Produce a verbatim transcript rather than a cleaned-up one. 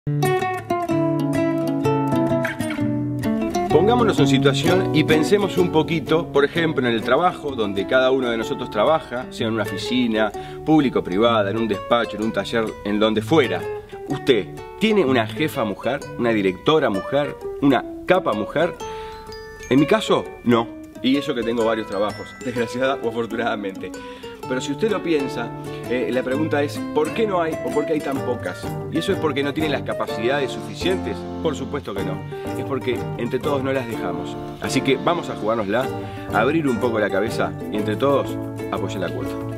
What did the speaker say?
Pongámonos en situación y pensemos un poquito, por ejemplo, en el trabajo, donde cada uno de nosotros trabaja, sea en una oficina, público-privada, en un despacho, en un taller, en donde fuera. ¿Usted tiene una jefa mujer, una directora mujer, una capa mujer? En mi caso, no. Y eso que tengo varios trabajos, desgraciada o afortunadamente. Pero si usted lo piensa, eh, la pregunta es ¿por qué no hay o por qué hay tan pocas? ¿Y eso es porque no tienen las capacidades suficientes? Por supuesto que no. Es porque entre todos no las dejamos. Así que vamos a jugárnosla, a abrir un poco la cabeza y entre todos apoyar la cuota.